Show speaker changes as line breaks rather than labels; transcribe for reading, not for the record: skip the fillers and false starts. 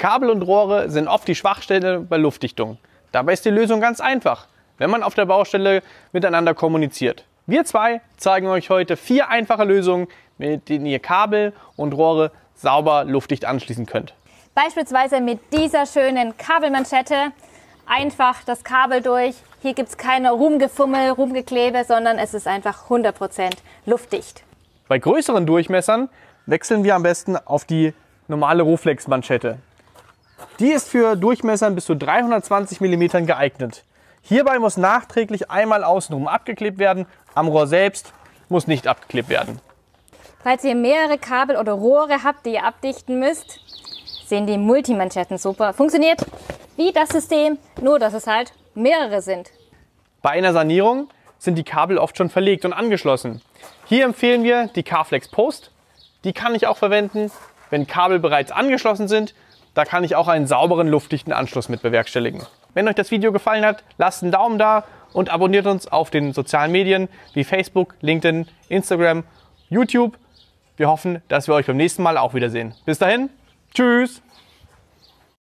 Kabel und Rohre sind oft die Schwachstelle bei Luftdichtung. Dabei ist die Lösung ganz einfach, wenn man auf der Baustelle miteinander kommuniziert. Wir zwei zeigen euch heute 4 einfache Lösungen, mit denen ihr Kabel und Rohre sauber luftdicht anschließen könnt.
Beispielsweise mit dieser schönen Kabelmanschette. Einfach das Kabel durch. Hier gibt es keine Rumgefummel, Rumgeklebe, sondern es ist einfach 100% luftdicht.
Bei größeren Durchmessern wechseln wir am besten auf die normale Roflex-Manschette. Die ist für Durchmessern bis zu 320 mm geeignet. Hierbei muss nachträglich einmal außenrum abgeklebt werden, am Rohr selbst muss nicht abgeklebt werden.
Falls ihr mehrere Kabel oder Rohre habt, die ihr abdichten müsst, sehen die Multimanschetten super. Funktioniert wie das System, nur dass es halt mehrere sind.
Bei einer Sanierung sind die Kabel oft schon verlegt und angeschlossen. Hier empfehlen wir die Carflex Post. Die kann ich auch verwenden, wenn Kabel bereits angeschlossen sind. Da kann ich auch einen sauberen, luftdichten Anschluss mit bewerkstelligen. Wenn euch das Video gefallen hat, lasst einen Daumen da und abonniert uns auf den sozialen Medien wie Facebook, LinkedIn, Instagram, YouTube. Wir hoffen, dass wir euch beim nächsten Mal auch wiedersehen. Bis dahin, tschüss!